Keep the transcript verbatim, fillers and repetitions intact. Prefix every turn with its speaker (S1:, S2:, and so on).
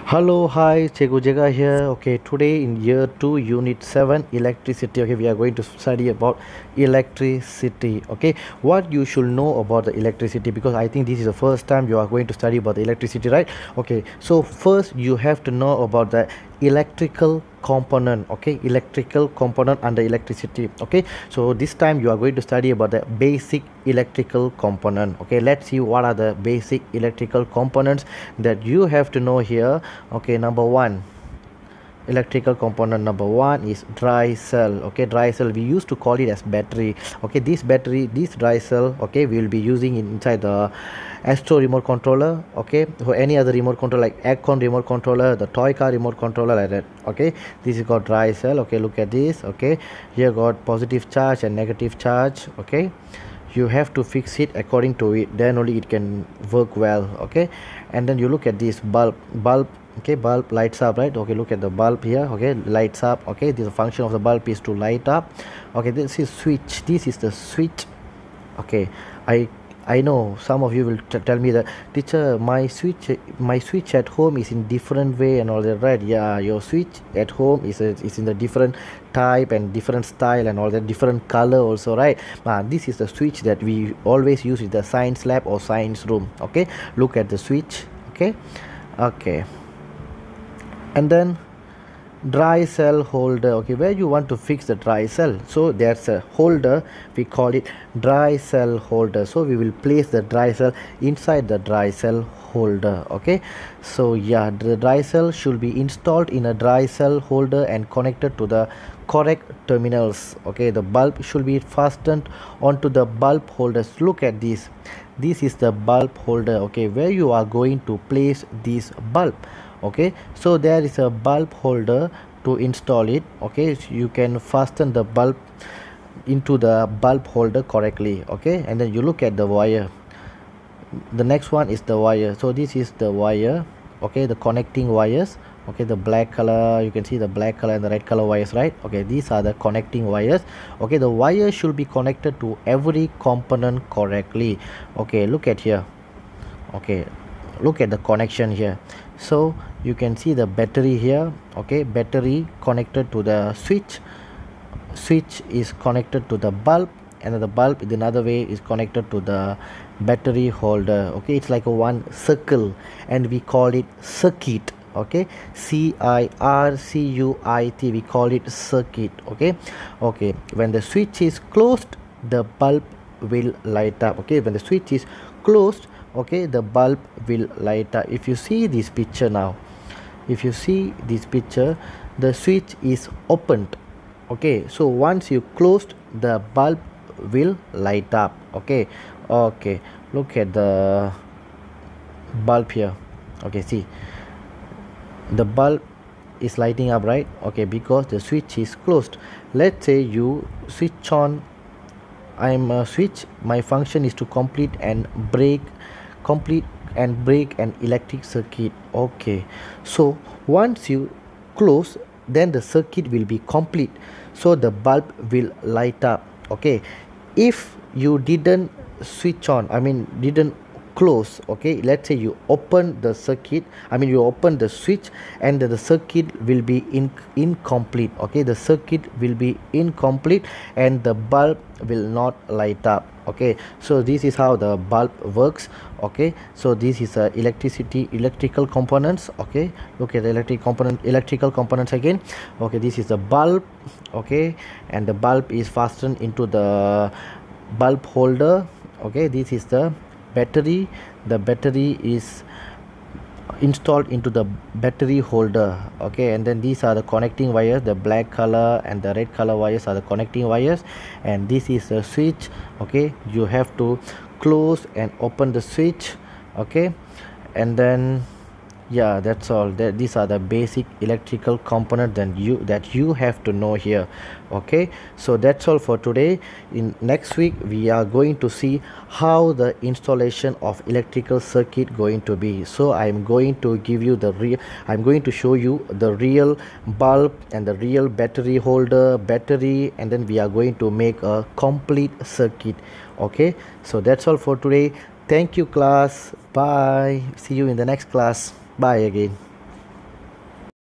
S1: Hello, hi, Chegu Jega here. Okay, today in year two, unit seven, electricity. Okay, we are going to study about electricity. Okay, what you should know about the electricity, because I think this is the first time you are going to study about the electricity, right? Okay, so first you have to know about the electrical component. Okay, electrical component under electricity. Okay, so this time you are going to study about the basic electrical component. Okay, let's see what are the basic electrical components that you have to know here. Okay, number one, electrical component number one is dry cell. Okay, dry cell, we used to call it as battery. Okay, this battery, this dry cell, okay, we will be using it inside the Astro remote controller, okay, or any other remote controller like Aircon remote controller, the toy car remote controller, like that. Okay, this is called dry cell. Okay, look at this. Okay, here got positive charge and negative charge. Okay, you have to fix it according to it, then only it can work well. Okay, and then you look at this bulb bulb okay, bulb lights up, right? Okay, look at the bulb here. Okay, lights up. Okay, the function of the bulb is to light up. Okay, this is switch, this is the switch. Okay, i I know some of you will tell me that, teacher, my switch my switch at home is in different way and all that, right? Yeah, your switch at home is a, is in the different type and different style and all that, different color also, right? Uh, this is the switch that we always use in the science lab or science room. Okay, look at the switch. Okay, okay, and then dry cell holder. Okay, where you want to fix the dry cell, so there's a holder, we call it dry cell holder. So we will place the dry cell inside the dry cell holder. Okay, so yeah, the dry cell should be installed in a dry cell holder and connected to the correct terminals. Okay, the bulb should be fastened onto the bulb holders. Look at this, this is the bulb holder. Okay, where you are going to place this bulb. Okay, so there is a bulb holder to install it. Okay, so you can fasten the bulb into the bulb holder correctly. Okay, and then you look at the wire. The next one is the wire. So this is the wire. Okay, the connecting wires. Okay, the black color, you can see the black color and the red color wires, right? Okay, these are the connecting wires. Okay, the wire should be connected to every component correctly. Okay, look at here. Okay, look at the connection here. So you can see the battery here. Okay, battery connected to the switch, switch is connected to the bulb, and the bulb in another way is connected to the battery holder. Okay, it's like a one circle and we call it circuit. Okay, C I R C U I T, we call it circuit. Okay, okay, when the switch is closed, the bulb will light up. Okay, when the switch is closed, okay, the bulb will light up. If you see this picture now, if you see this picture, the switch is opened. Okay, so once you closed, the bulb will light up. Okay, okay, look at the bulb here. Okay, see, the bulb is lighting up, right? Okay, because the switch is closed. Let's say you switch on, I'm a switch, my function is to complete and break complete and break an electric circuit. Okay, so once you close, then the circuit will be complete, so the bulb will light up. Okay, if you didn't switch on, I mean didn't close, okay, let's say you open the circuit, I mean you open the switch, and the, the circuit will be in incomplete. Okay, the circuit will be incomplete and the bulb will not light up. Okay, so this is how the bulb works. Okay, so this is a electricity electrical components. Okay, look at the electric component electrical components again. Okay, this is the bulb. Okay, and the bulb is fastened into the bulb holder. Okay, this is the battery, the battery is installed into the battery holder. Okay, and then these are the connecting wires, the black color and the red color wires are the connecting wires, and this is the switch. Okay, you have to close and open the switch. Okay, and then yeah, that's all. That these are the basic electrical components that you that you have to know here. Okay, so that's all for today. In next week we are going to see how the installation of electrical circuit going to be. So I'm going to give you the real I'm going to show you the real bulb and the real battery holder, battery, and then we are going to make a complete circuit. Okay, so that's all for today. Thank you, class. Bye. See you in the next class. Bye again.